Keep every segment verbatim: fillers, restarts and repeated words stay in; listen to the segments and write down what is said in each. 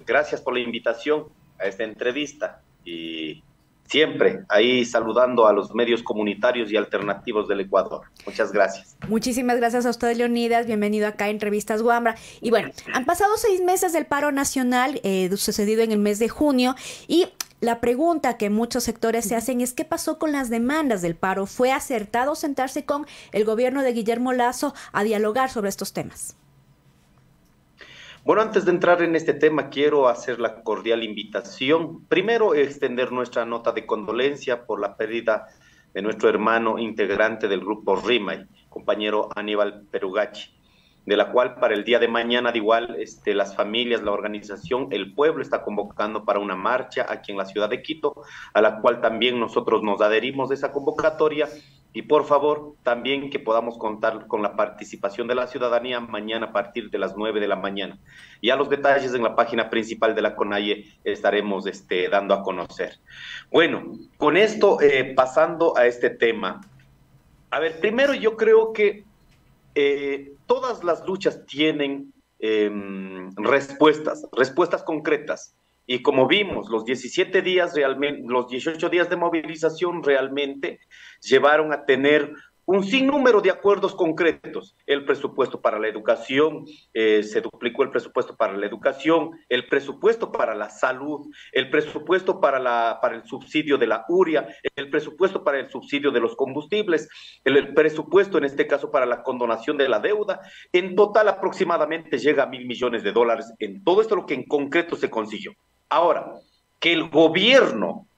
gracias por la invitación a esta entrevista y siempre ahí saludando a los medios comunitarios y alternativos del Ecuador. Muchas gracias. Muchísimas gracias a usted, Leonidas. Bienvenido acá a Entrevistas Wambra. Y bueno, han pasado seis meses del paro nacional, eh, sucedido en el mes de junio, y la pregunta que muchos sectores se hacen es ¿qué pasó con las demandas del paro? ¿Fue acertado sentarse con el gobierno de Guillermo Lasso a dialogar sobre estos temas? Bueno, antes de entrar en este tema, quiero hacer la cordial invitación. Primero, extender nuestra nota de condolencia por la pérdida de nuestro hermano integrante del grupo RIMAY, compañero Aníbal Perugachi, de la cual para el día de mañana, de igual, este, las familias, la organización, el pueblo está convocando para una marcha aquí en la ciudad de Quito, a la cual también nosotros nos adherimos de esa convocatoria. Y por favor, también que podamos contar con la participación de la ciudadanía mañana a partir de las nueve de la mañana. Ya los detalles en la página principal de la CONAIE estaremos este, dando a conocer. Bueno, con esto, eh, pasando a este tema. A ver, primero yo creo que eh, todas las luchas tienen eh, respuestas, respuestas concretas. Y como vimos, los diecisiete días realmente, los dieciocho días de movilización realmente llevaron a tener un sinnúmero de acuerdos concretos. El presupuesto para la educación, eh, se duplicó el presupuesto para la educación, el presupuesto para la salud, el presupuesto para, la, para el subsidio de la uria, el presupuesto para el subsidio de los combustibles, el, el presupuesto en este caso para la condonación de la deuda. En total aproximadamente llega a mil millones de dólares en todo esto lo que en concreto se consiguió. Ahora, que el gobierno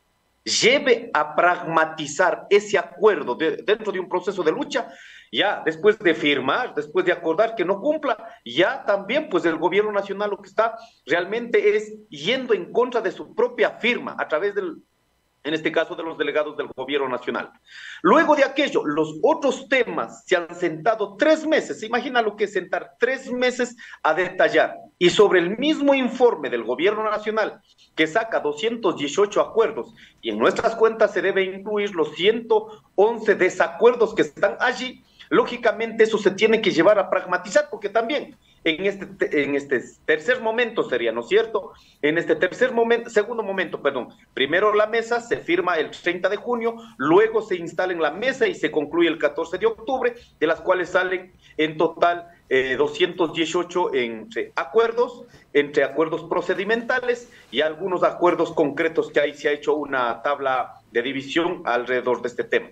lleve a pragmatizar ese acuerdo de, dentro de un proceso de lucha, ya después de firmar, después de acordar que no cumpla, ya también pues el gobierno nacional lo que está realmente es yendo en contra de su propia firma a través del, en este caso de los delegados del gobierno nacional. Luego de aquello, los otros temas se han sentado tres meses, se imagina lo que es sentar tres meses a detallar, y sobre el mismo informe del gobierno nacional, que saca doscientos dieciocho acuerdos, y en nuestras cuentas se debe incluir los ciento once desacuerdos que están allí. Lógicamente eso se tiene que llevar a pragmatizar, porque también en este, en este tercer momento sería, ¿no es cierto? En este tercer momento, segundo momento, perdón, primero la mesa se firma el treinta de junio, luego se instala en la mesa y se concluye el catorce de octubre, de las cuales salen en total eh, doscientos dieciocho entre acuerdos, entre acuerdos procedimentales y algunos acuerdos concretos que ahí se ha hecho una tabla de división alrededor de este tema.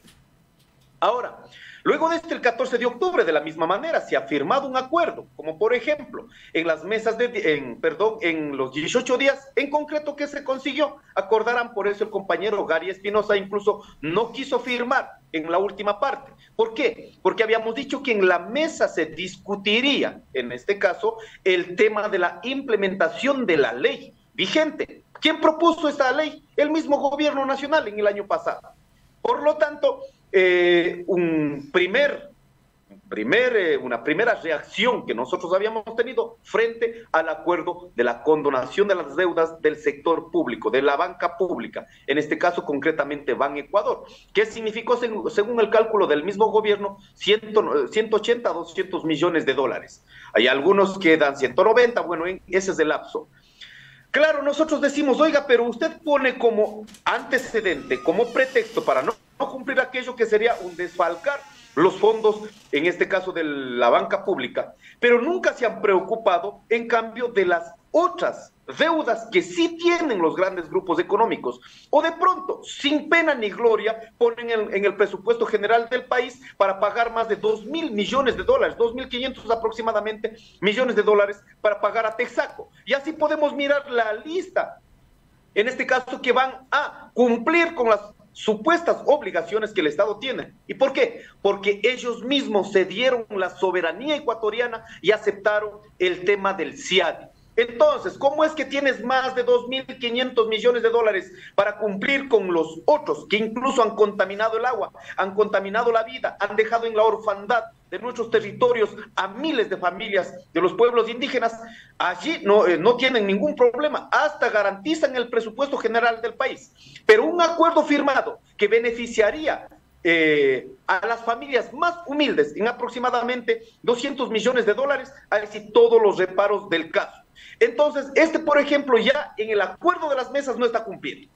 Ahora, luego de este, el catorce de octubre, de la misma manera, se ha firmado un acuerdo, como por ejemplo, en las mesas de, en, perdón, en los dieciocho días, en concreto, ¿qué se consiguió? Acordarán, por eso el compañero Gary Espinosa incluso no quiso firmar en la última parte. ¿Por qué? Porque habíamos dicho que en la mesa se discutiría, en este caso, el tema de la implementación de la ley vigente. ¿Quién propuso esta ley? El mismo gobierno nacional en el año pasado. Por lo tanto, eh, un primer, primer, eh, una primera reacción que nosotros habíamos tenido frente al acuerdo de la condonación de las deudas del sector público, de la banca pública, en este caso concretamente Ban Ecuador, que significó, según, según el cálculo del mismo gobierno, ciento ochenta a doscientos millones de dólares. Hay algunos que dan ciento noventa, bueno, ese es el lapso. Claro, nosotros decimos, oiga, pero usted pone como antecedente, como pretexto para no, no cumplir aquello que sería un desfalcar los fondos, en este caso de la banca pública, pero nunca se han preocupado, en cambio, de las otras deudas que sí tienen los grandes grupos económicos, o de pronto, sin pena ni gloria, ponen en, en el presupuesto general del país para pagar más de dos mil millones de dólares, dos mil quinientos aproximadamente millones de dólares para pagar a Texaco. Y así podemos mirar la lista, en este caso, que van a cumplir con las supuestas obligaciones que el Estado tiene. ¿Y por qué? Porque ellos mismos cedieron la soberanía ecuatoriana y aceptaron el tema del CIADI. Entonces, ¿cómo es que tienes más de dos mil quinientos millones de dólares para cumplir con los otros que incluso han contaminado el agua, han contaminado la vida, han dejado en la orfandad de nuestros territorios a miles de familias de los pueblos indígenas? Allí no, eh, no tienen ningún problema, hasta garantizan el presupuesto general del país. Pero un acuerdo firmado que beneficiaría Eh, a las familias más humildes en aproximadamente doscientos millones de dólares, a decir todos los reparos del caso. Entonces, este, por ejemplo, ya en el acuerdo de las mesas no está cumpliendo.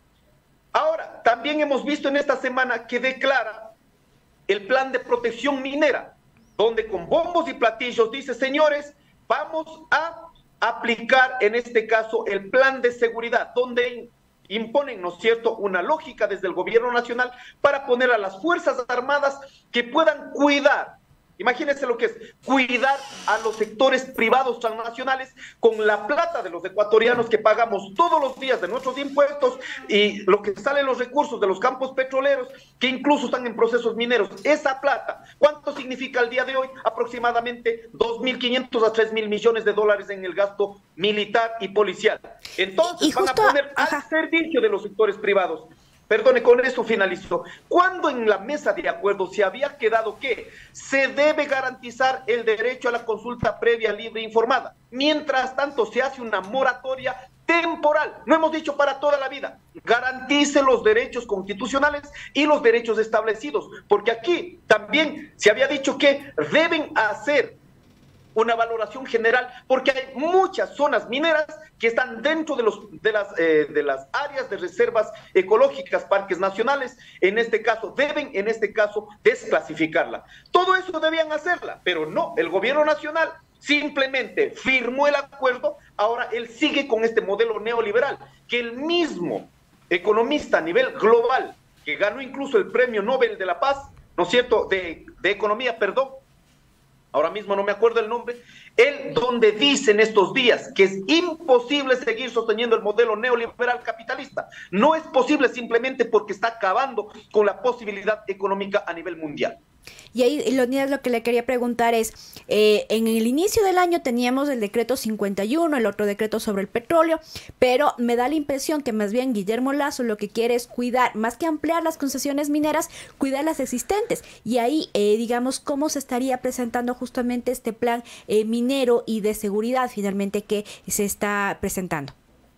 Ahora, también hemos visto en esta semana que declara el plan de protección minera, donde con bombos y platillos dice, señores, vamos a aplicar en este caso el plan de seguridad, donde imponen, ¿no es cierto?, una lógica desde el gobierno nacional para poner a las Fuerzas Armadas que puedan cuidar. Imagínense lo que es cuidar a los sectores privados transnacionales con la plata de los ecuatorianos que pagamos todos los días de nuestros impuestos y lo que sale los recursos de los campos petroleros que incluso están en procesos mineros. Esa plata, ¿cuánto significa al día de hoy? Aproximadamente dos mil quinientos a tres mil millones de dólares en el gasto militar y policial. Entonces y, y justo, van a poner ajá. al servicio de los sectores privados. Perdone, con esto finalizo. Cuando en la mesa de acuerdo se había quedado que se debe garantizar el derecho a la consulta previa, libre e informada. Mientras tanto, se hace una moratoria temporal. No hemos dicho para toda la vida. Garantice los derechos constitucionales y los derechos establecidos. Porque aquí también se había dicho que deben hacer una valoración general, porque hay muchas zonas mineras que están dentro de, los, de, las, eh, de las áreas de reservas ecológicas, parques nacionales, en este caso, deben, en este caso, desclasificarla. Todo eso debían hacerla, pero no, el gobierno nacional simplemente firmó el acuerdo, ahora él sigue con este modelo neoliberal, que el mismo economista a nivel global, que ganó incluso el premio Nobel de la Paz, ¿no es cierto?, de, de economía, perdón, ahora mismo no me acuerdo el nombre, él donde dice en estos días que es imposible seguir sosteniendo el modelo neoliberal capitalista. No es posible simplemente porque está acabando con la posibilidad económica a nivel mundial. Y ahí, Leonidas, lo que le quería preguntar es, eh, en el inicio del año teníamos el decreto cincuenta y uno, el otro decreto sobre el petróleo, pero me da la impresión que más bien Guillermo Lasso lo que quiere es cuidar, más que ampliar las concesiones mineras, cuidar las existentes. Y ahí, eh, digamos, ¿cómo se estaría presentando justamente este plan eh, minero y de seguridad finalmente que se está presentando?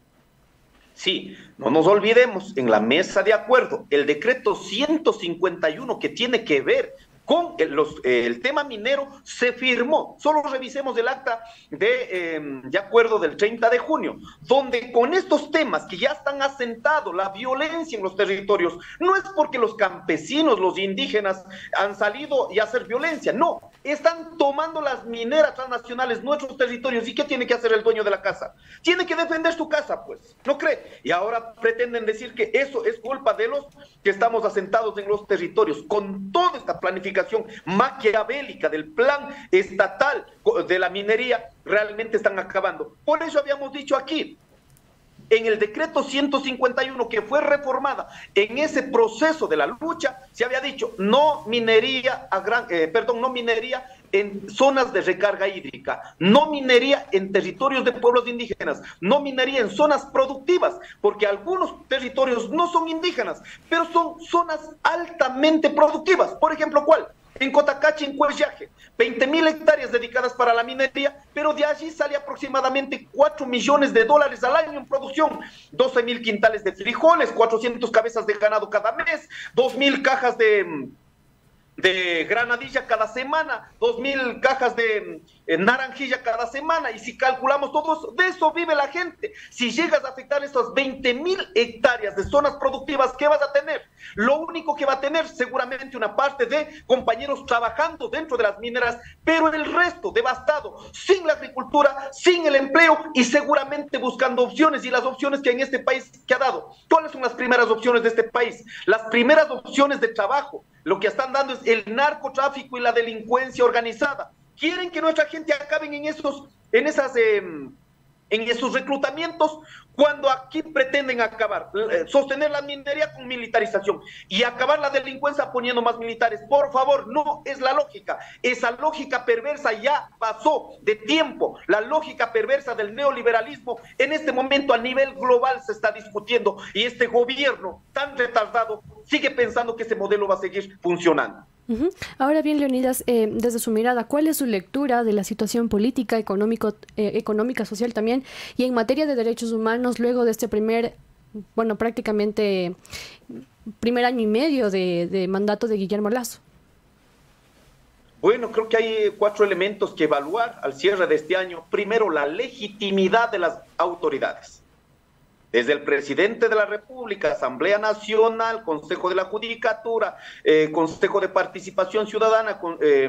Sí, no nos olvidemos, en la mesa de acuerdo, el decreto ciento cincuenta y uno que tiene que ver con el, los, eh, el tema minero se firmó. Solo revisemos el acta de, eh, de acuerdo del treinta de junio, donde con estos temas que ya están asentados, la violencia en los territorios, no es porque los campesinos, los indígenas han salido y hacer violencia, no, están tomando las mineras transnacionales nuestros territorios. ¿Y qué tiene que hacer el dueño de la casa? Tiene que defender su casa, pues, ¿no cree? Y ahora pretenden decir que eso es culpa de los que estamos asentados en los territorios, con toda esta planificación maquiavélica del plan estatal de la minería, realmente están acabando. Por eso habíamos dicho aquí, en el decreto ciento cincuenta y uno que fue reformada, en ese proceso de la lucha, se había dicho no minería a gran, eh, perdón, no minería en zonas de recarga hídrica, no minería en territorios de pueblos indígenas, no minería en zonas productivas, porque algunos territorios no son indígenas, pero son zonas altamente productivas. Por ejemplo, ¿cuál? En Cotacachi, en Cuelllaje, veinte mil hectáreas dedicadas para la minería, pero de allí sale aproximadamente cuatro millones de dólares al año en producción, doce mil quintales de frijoles, cuatrocientas cabezas de ganado cada mes, dos mil cajas de... de granadilla cada semana, dos mil cajas de eh, naranjilla cada semana, y si calculamos todo eso, de eso vive la gente. Si llegas a afectar esas veinte mil hectáreas de zonas productivas, ¿qué vas a tener? Lo único que va a tener seguramente una parte de compañeros trabajando dentro de las mineras, pero el resto devastado, sin la agricultura, sin el empleo y seguramente buscando opciones, y las opciones que en este país que ha dado. ¿Cuáles son las primeras opciones de este país? Las primeras opciones de trabajo. Lo que están dando es el narcotráfico y la delincuencia organizada. Quieren que nuestra gente acaben en esos, en esas, eh, en esos reclutamientos, cuando aquí pretenden acabar, eh, sostener la minería con militarización y acabar la delincuencia poniendo más militares. Por favor, no es la lógica. Esa lógica perversa ya pasó de tiempo. La lógica perversa del neoliberalismo en este momento a nivel global se está discutiendo, y este gobierno tan retardado sigue pensando que ese modelo va a seguir funcionando. Uh-huh. Ahora bien, Leonidas, eh, desde su mirada, ¿cuál es su lectura de la situación política, económico, eh, económica, social también, y en materia de derechos humanos luego de este primer, bueno, prácticamente primer año y medio de, de mandato de Guillermo Lasso? Bueno, creo que hay cuatro elementos que evaluar al cierre de este año. Primero, la legitimidad de las autoridades. Desde el presidente de la República, Asamblea Nacional, Consejo de la Judicatura, eh, Consejo de Participación Ciudadana, con, eh,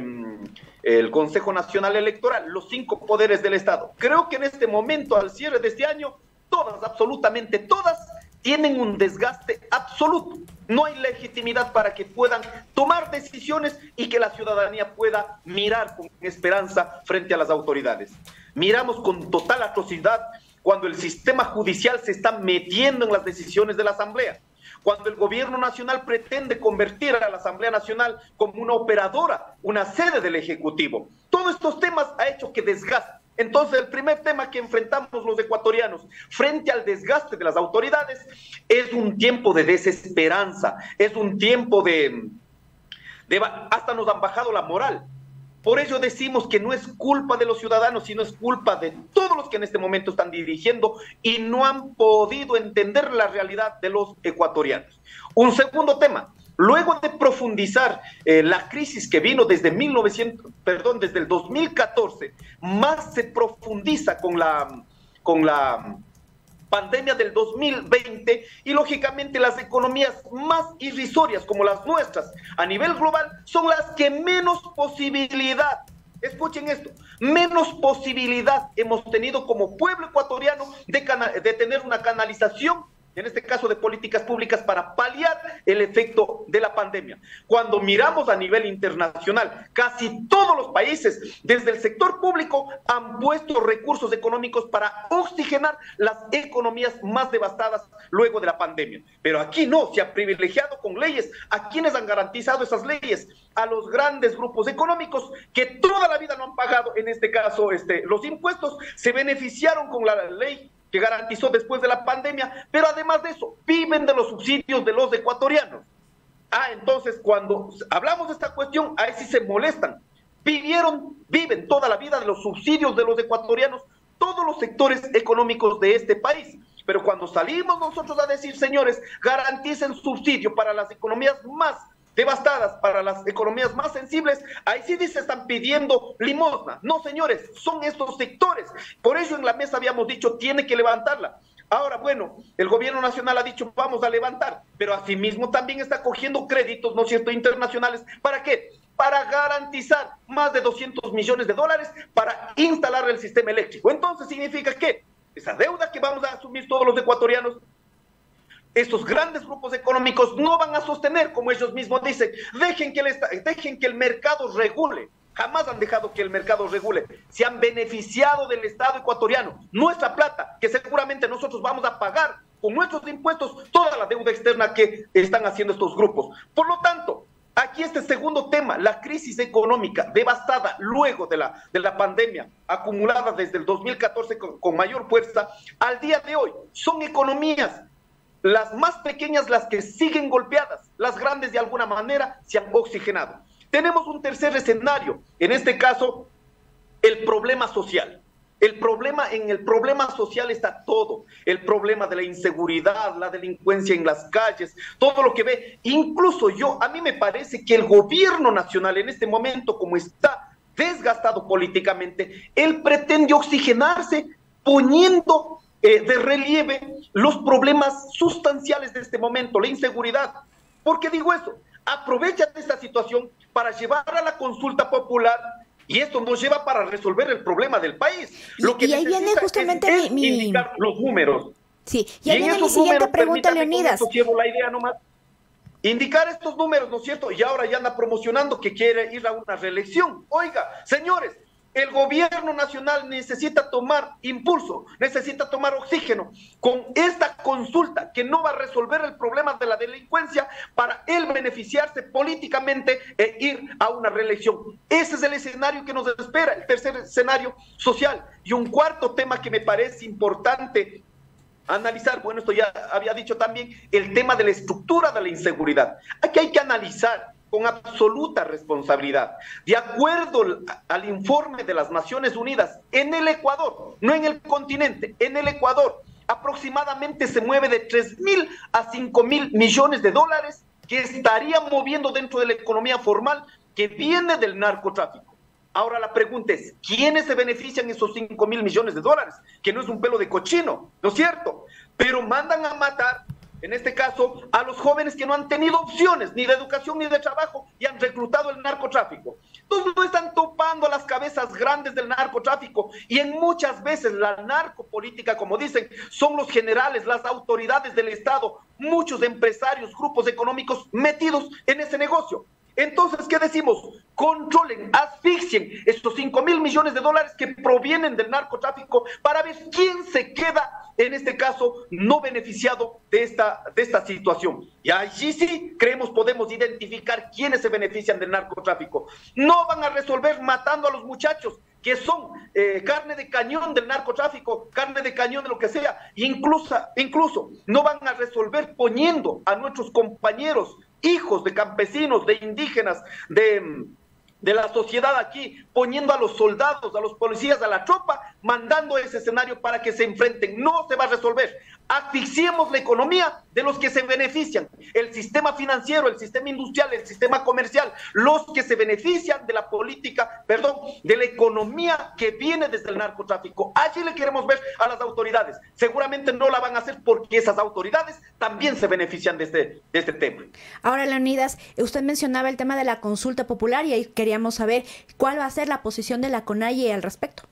el Consejo Nacional Electoral, los cinco poderes del Estado. Creo que en este momento, al cierre de este año, todas, absolutamente todas, tienen un desgaste absoluto. No hay legitimidad para que puedan tomar decisiones y que la ciudadanía pueda mirar con esperanza frente a las autoridades. Miramos con total atrocidad cuando el sistema judicial se está metiendo en las decisiones de la Asamblea, cuando el gobierno nacional pretende convertir a la Asamblea Nacional como una operadora, una sede del Ejecutivo. Todos estos temas ha hecho que desgaste. Entonces, el primer tema que enfrentamos los ecuatorianos frente al desgaste de las autoridades es un tiempo de desesperanza, es un tiempo de, de... hasta nos han bajado la moral. Por ello decimos que no es culpa de los ciudadanos, sino es culpa de todos los que en este momento están dirigiendo y no han podido entender la realidad de los ecuatorianos. Un segundo tema. Luego de profundizar eh, la crisis que vino desde mil novecientos, perdón, desde el dos mil catorce, más se profundiza con la, con la pandemia del dos mil veinte y lógicamente las economías más irrisorias como las nuestras a nivel global son las que menos posibilidad, escuchen esto, menos posibilidad hemos tenido como pueblo ecuatoriano de, de tener una canalización, en este caso de políticas públicas, para paliar el efecto de la pandemia. Cuando miramos a nivel internacional, casi todos los países, desde el sector público, han puesto recursos económicos para oxigenar las economías más devastadas luego de la pandemia. Pero aquí no, se ha privilegiado con leyes. ¿A quiénes han garantizado esas leyes? A los grandes grupos económicos que toda la vida no han pagado, en este caso, este, los impuestos, se beneficiaron con la ley que garantizó después de la pandemia, pero además de eso, viven de los subsidios de los ecuatorianos. Ah, entonces, cuando hablamos de esta cuestión, ahí sí se molestan. Vivieron, viven toda la vida de los subsidios de los ecuatorianos, todos los sectores económicos de este país. Pero cuando salimos nosotros a decir, señores, garanticen subsidio para las economías más devastadas, para las economías más sensibles, ahí sí dice, están pidiendo limosna. No, señores, son estos sectores. Por eso en la mesa habíamos dicho, tiene que levantarla. Ahora, bueno, el gobierno nacional ha dicho, vamos a levantar, pero asimismo también está cogiendo créditos, ¿no es cierto?, internacionales. ¿Para qué? Para garantizar más de doscientos millones de dólares para instalar el sistema eléctrico. Entonces, ¿significa qué? Esa deuda que vamos a asumir todos los ecuatorianos, estos grandes grupos económicos no van a sostener, como ellos mismos dicen. Dejen que el, dejen que el mercado regule. Jamás han dejado que el mercado regule. Se han beneficiado del Estado ecuatoriano, nuestra plata, que seguramente nosotros vamos a pagar con nuestros impuestos toda la deuda externa que están haciendo estos grupos. Por lo tanto, aquí este segundo tema, la crisis económica devastada luego de la, de la pandemia, acumulada desde el dos mil catorce con, con mayor fuerza, al día de hoy son economías las más pequeñas las que siguen golpeadas, las grandes de alguna manera se han oxigenado. Tenemos un tercer escenario, en este caso, el problema social. El problema, en el problema social está todo, el problema de la inseguridad, la delincuencia en las calles, todo lo que ve. Incluso yo, a mí me parece que el gobierno nacional en este momento, como está desgastado políticamente, él pretende oxigenarse poniendo Eh, de relieve los problemas sustanciales de este momento, la inseguridad. ¿Por qué digo eso? Aprovecha esta situación para llevar a la consulta popular y esto nos lleva para resolver el problema del país. Lo que y ahí viene justamente es, es mi, mi... indicar los números. Sí, y ahí y viene mi siguiente pregunta, Leonidas. Llevo la idea nomás. Indicar estos números, ¿no es cierto? Y ahora ya anda promocionando que quiere ir a una reelección. Oiga, señores, el gobierno nacional necesita tomar impulso, necesita tomar oxígeno con esta consulta que no va a resolver el problema de la delincuencia para él beneficiarse políticamente e ir a una reelección. Ese es el escenario que nos espera, el tercer escenario social. Y un cuarto tema que me parece importante analizar, bueno, esto ya había dicho también, el tema de la estructura de la inseguridad. Aquí hay que analizar con absoluta responsabilidad. De acuerdo al informe de las Naciones Unidas, en el Ecuador, no en el continente, en el Ecuador, aproximadamente se mueve de tres mil a cinco mil millones de dólares que estarían moviendo dentro de la economía formal que viene del narcotráfico. Ahora la pregunta es, ¿quiénes se benefician esos cinco mil millones de dólares? Que no es un pelo de cochino, ¿no es cierto? Pero mandan a matar, en este caso, a los jóvenes que no han tenido opciones, ni de educación ni de trabajo, y han reclutado el narcotráfico. Entonces no están topando las cabezas grandes del narcotráfico, y en muchas veces la narcopolítica, como dicen, son los generales, las autoridades del Estado, muchos empresarios, grupos económicos metidos en ese negocio. Entonces, ¿qué decimos? Controlen, asfixien estos cinco mil millones de dólares que provienen del narcotráfico para ver quién se queda, en este caso, no beneficiado de esta, de esta situación. Y allí sí creemos podemos identificar quiénes se benefician del narcotráfico. No van a resolver matando a los muchachos que son eh, carne de cañón del narcotráfico, carne de cañón de lo que sea, incluso, incluso no van a resolver poniendo a nuestros compañeros, hijos de campesinos, de indígenas, de, de la sociedad aquí, poniendo a los soldados, a los policías, a la tropa, mandando ese escenario para que se enfrenten. No se va a resolver. Asfixiemos la economía de los que se benefician, el sistema financiero, el sistema industrial, el sistema comercial, los que se benefician de la política, perdón, de la economía que viene desde el narcotráfico. Allí le queremos ver a las autoridades. Seguramente no la van a hacer porque esas autoridades también se benefician de este, de este tema. Ahora, Leonidas, usted mencionaba el tema de la consulta popular y ahí queríamos saber cuál va a ser la posición de la CONAIE al respecto.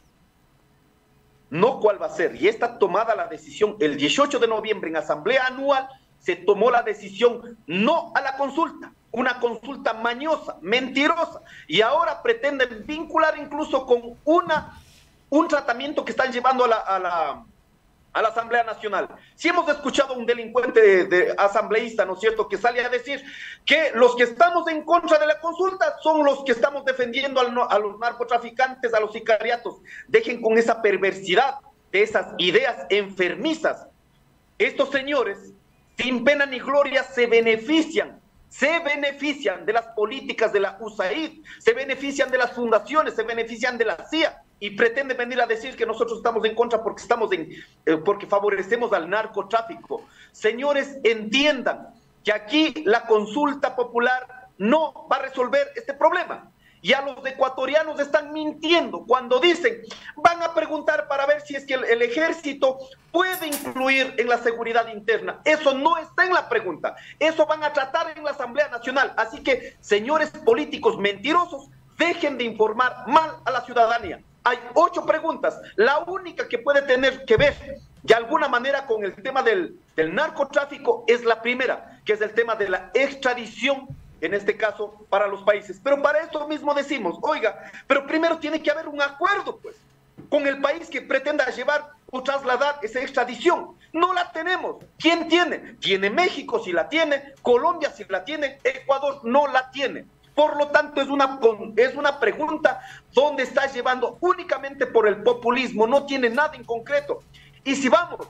No cuál va a ser, y está tomada la decisión el dieciocho de noviembre en asamblea anual, se tomó la decisión no a la consulta, una consulta mañosa, mentirosa, y ahora pretenden vincular incluso con una, un tratamiento que están llevando a la, a la, a la Asamblea Nacional. Si hemos escuchado a un delincuente de, de asambleísta, ¿no es cierto?, que sale a decir que los que estamos en contra de la consulta son los que estamos defendiendo al, a los narcotraficantes, a los sicariatos. Dejen con esa perversidad de esas ideas enfermizas. Estos señores, sin pena ni gloria, se benefician, se benefician de las políticas de la U S A I D, se benefician de las fundaciones, se benefician de la C I A, y pretenden venir a decir que nosotros estamos en contra porque estamos en, eh, porque favorecemos al narcotráfico. Señores, entiendan que aquí la consulta popular no va a resolver este problema. Y a los ecuatorianos están mintiendo cuando dicen, van a preguntar para ver si es que el, el ejército puede incluir en la seguridad interna. Eso no está en la pregunta. Eso van a tratar en la Asamblea Nacional. Así que, señores políticos mentirosos, dejen de informar mal a la ciudadanía. Hay ocho preguntas. La única que puede tener que ver de alguna manera con el tema del, del narcotráfico es la primera, que es el tema de la extradición, en este caso, para los países. Pero para esto mismo decimos, oiga, pero primero tiene que haber un acuerdo, pues, con el país que pretenda llevar o trasladar esa extradición. No la tenemos. ¿Quién tiene? Tiene México, si la tiene, Colombia, si la tiene, Ecuador no la tiene. Por lo tanto, es una, es una pregunta donde está llevando únicamente por el populismo, no tiene nada en concreto. Y si vamos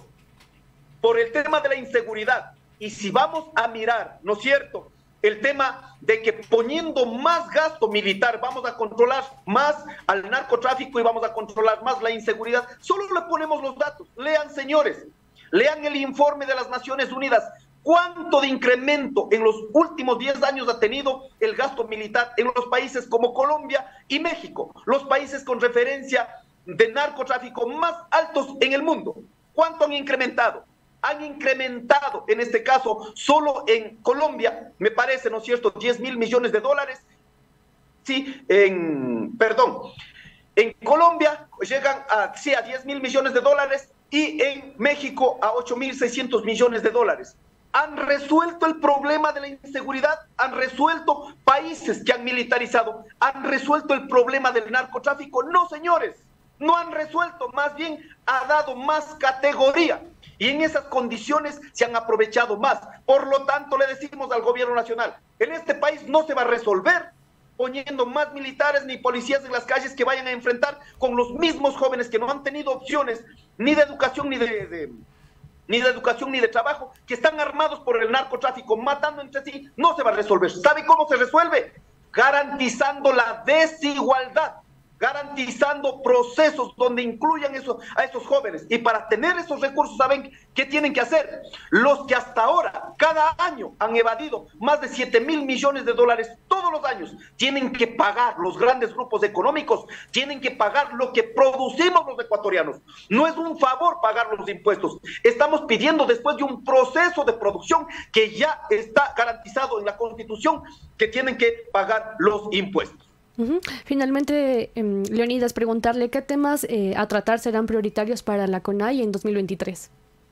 por el tema de la inseguridad, y si vamos a mirar, ¿no es cierto?, el tema de que poniendo más gasto militar vamos a controlar más al narcotráfico y vamos a controlar más la inseguridad, solo le ponemos los datos. Lean, señores, lean el informe de las Naciones Unidas. ¿Cuánto de incremento en los últimos diez años ha tenido el gasto militar en los países como Colombia y México? Los países con referencia de narcotráfico más altos en el mundo. ¿Cuánto han incrementado? Han incrementado, en este caso, solo en Colombia, me parece, ¿no es cierto?, diez mil millones de dólares. Sí, en, perdón, en Colombia llegan a, sí, a diez mil millones de dólares y en México a ocho mil seiscientos millones de dólares. ¿Han resuelto el problema de la inseguridad? ¿Han resuelto países que han militarizado? ¿Han resuelto el problema del narcotráfico? No, señores, no han resuelto, más bien ha dado más categoría. Y en esas condiciones se han aprovechado más. Por lo tanto, le decimos al gobierno nacional, en este país no se va a resolver poniendo más militares ni policías en las calles que vayan a enfrentar con los mismos jóvenes que no han tenido opciones ni de educación ni de, de, ni de educación ni de trabajo, que están armados por el narcotráfico, matando entre sí. No se va a resolver. ¿Sabe cómo se resuelve? Garantizando la desigualdad. garantizando procesos donde incluyan eso, a esos jóvenes. Y para tener esos recursos, ¿saben qué tienen que hacer? Los que hasta ahora, cada año, han evadido más de siete mil millones de dólares todos los años, tienen que pagar. Los grandes grupos económicos tienen que pagar lo que producimos los ecuatorianos. No es un favor pagar los impuestos. Estamos pidiendo, después de un proceso de producción que ya está garantizado en la Constitución, que tienen que pagar los impuestos. Uh-huh. Finalmente, eh, Leonidas, preguntarle qué temas eh, a tratar serán prioritarios para la CONAIE en dos mil veintitrés.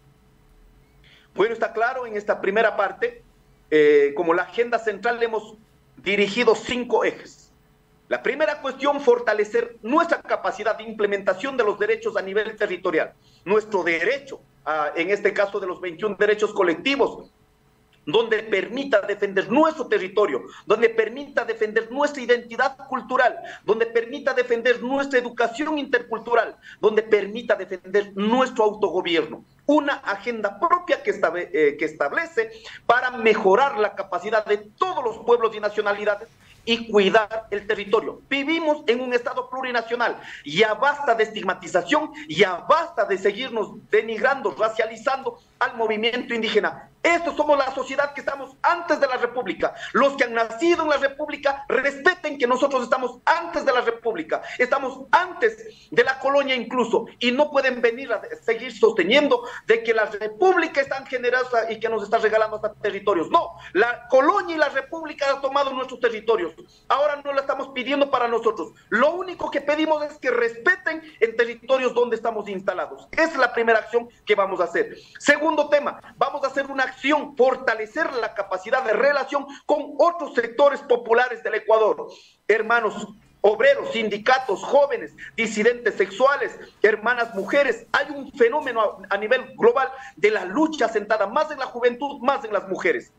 Bueno, está claro en esta primera parte, eh, como la agenda central le hemos dirigido cinco ejes. La primera cuestión, fortalecer nuestra capacidad de implementación de los derechos a nivel territorial. Nuestro derecho, a, en este caso de los veintiún derechos colectivos, donde permita defender nuestro territorio, donde permita defender nuestra identidad cultural, donde permita defender nuestra educación intercultural, donde permita defender nuestro autogobierno. Una agenda propia que, estabe, eh, que establece para mejorar la capacidad de todos los pueblos y nacionalidades y cuidar el territorio. Vivimos en un estado plurinacional, ya basta de estigmatización, ya basta de seguirnos denigrando, racializando al movimiento indígena. Estos somos la sociedad que estamos antes de la República. Los que han nacido en la República respeten que nosotros estamos antes de la República, estamos antes de la colonia incluso, y no pueden venir a seguir sosteniendo de que la República es tan generosa y que nos está regalando hasta territorios. No, la colonia y la República han tomado nuestros territorios. Ahora no la estamos pidiendo para nosotros. Lo único que pedimos es que respeten en territorios donde estamos instalados. Esa es la primera acción que vamos a hacer. Segundo tema, vamos a hacer una acción, fortalecer la capacidad de relación con otros sectores populares del Ecuador. Hermanos obreros, sindicatos, jóvenes, disidentes sexuales, hermanas mujeres. Hay un fenómeno a, a nivel global de la lucha sentada más en la juventud, más en las mujeres.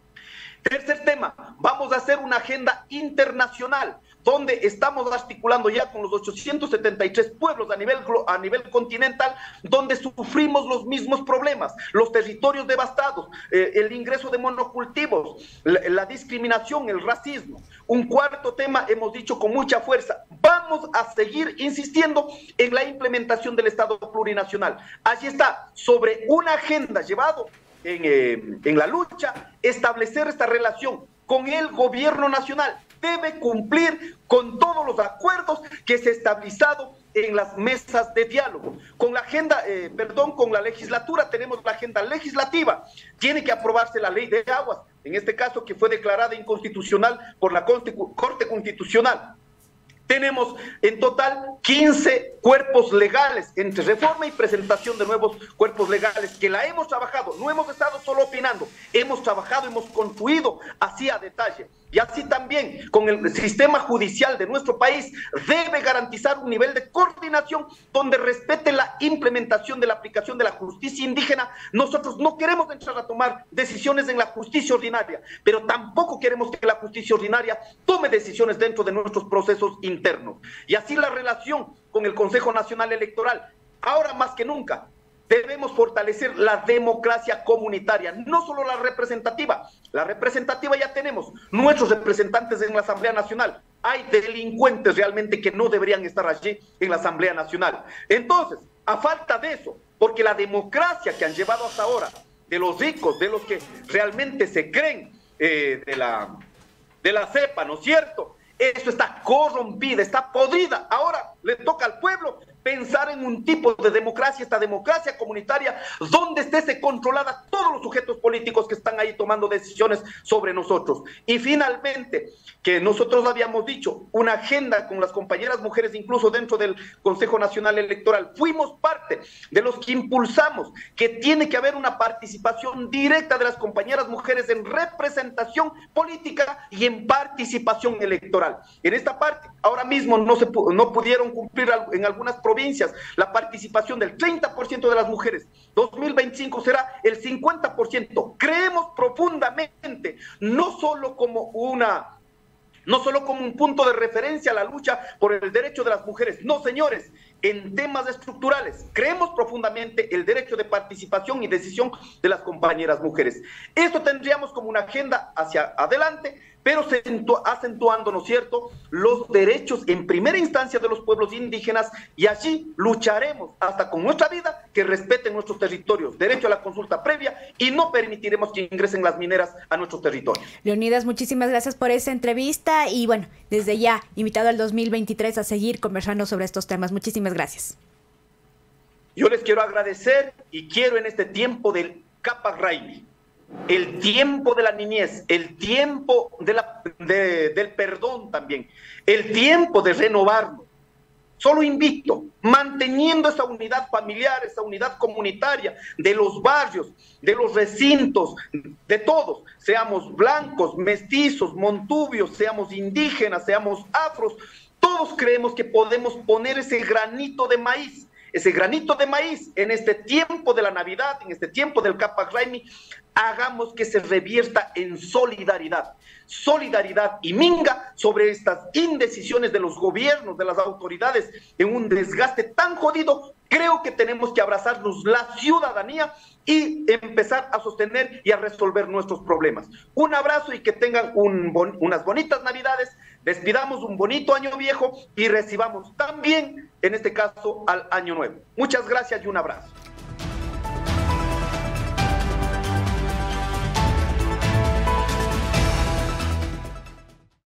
Tercer tema, vamos a hacer una agenda internacional donde estamos articulando ya con los ochocientos setenta y tres pueblos a nivel, a nivel continental, donde sufrimos los mismos problemas, los territorios devastados, eh, el ingreso de monocultivos, la, la discriminación, el racismo. Un cuarto tema, hemos dicho con mucha fuerza, vamos a seguir insistiendo en la implementación del Estado plurinacional. Allí está, sobre una agenda llevado En, eh, en la lucha, establecer esta relación con el gobierno nacional. Debe cumplir con todos los acuerdos que se han establecido en las mesas de diálogo. Con la agenda, eh, perdón, con la legislatura tenemos la agenda legislativa. Tiene que aprobarse la ley de aguas, en este caso que fue declarada inconstitucional por la Corte Constitucional. Tenemos en total quince cuerpos legales, entre reforma y presentación de nuevos cuerpos legales, que la hemos trabajado, no hemos estado solo opinando, hemos trabajado, hemos construido así a detalle. Y así también con el sistema judicial de nuestro país debe garantizar un nivel de coordinación donde respete la implementación de la aplicación de la justicia indígena. Nosotros no queremos entrar a tomar decisiones en la justicia ordinaria, pero tampoco queremos que la justicia ordinaria tome decisiones dentro de nuestros procesos internos. Y así la relación con el Consejo Nacional Electoral, ahora más que nunca, debemos fortalecer la democracia comunitaria, no solo la representativa. La representativa ya tenemos nuestros representantes en la Asamblea Nacional. Hay delincuentes realmente que no deberían estar allí en la Asamblea Nacional. Entonces, a falta de eso, porque la democracia que han llevado hasta ahora, de los ricos, de los que realmente se creen eh, de la, de la cepa, ¿no es cierto? Eso está corrompida, está podrida. Ahora le toca al pueblo pensar en un tipo de democracia, esta democracia comunitaria, donde esté controlada todos los sujetos políticos que están ahí tomando decisiones sobre nosotros. Y finalmente, que nosotros habíamos dicho, una agenda con las compañeras mujeres, incluso dentro del Consejo Nacional Electoral. Fuimos parte de los que impulsamos que tiene que haber una participación directa de las compañeras mujeres en representación política y en participación electoral. En esta parte, ahora mismo no, se, no pudieron cumplir en algunas provincias la participación del treinta por ciento de las mujeres. dos mil veinticinco será el cincuenta por ciento. Creemos profundamente, no solo como una... no solo como un punto de referencia a la lucha por el derecho de las mujeres, no, señores, en temas estructurales, creemos profundamente el derecho de participación y decisión de las compañeras mujeres. Esto tendríamos como una agenda hacia adelante, pero acentuando, ¿no es cierto?, los derechos en primera instancia de los pueblos indígenas, y allí lucharemos hasta con nuestra vida que respeten nuestros territorios, derecho a la consulta previa, y no permitiremos que ingresen las mineras a nuestros territorios. Leonidas, muchísimas gracias por esa entrevista y bueno, desde ya, invitado al dos mil veintitrés a seguir conversando sobre estos temas. Muchísimas gracias. Yo les quiero agradecer y quiero en este tiempo del Capac Raimi, el tiempo de la niñez, el tiempo de la, de, del perdón también, el tiempo de renovarnos. Solo invito, manteniendo esa unidad familiar, esa unidad comunitaria de los barrios, de los recintos, de todos, seamos blancos, mestizos, montubios, seamos indígenas, seamos afros, todos creemos que podemos poner ese granito de maíz, ese granito de maíz en este tiempo de la Navidad, en este tiempo del Capac Raimi, hagamos que se revierta en solidaridad, solidaridad y minga sobre estas indecisiones de los gobiernos, de las autoridades, en un desgaste tan jodido. Creo que tenemos que abrazarnos la ciudadanía y empezar a sostener y a resolver nuestros problemas. Un abrazo y que tengan un bon- unas bonitas Navidades, despidamos un bonito año viejo y recibamos también, en este caso, al año nuevo. Muchas gracias y un abrazo.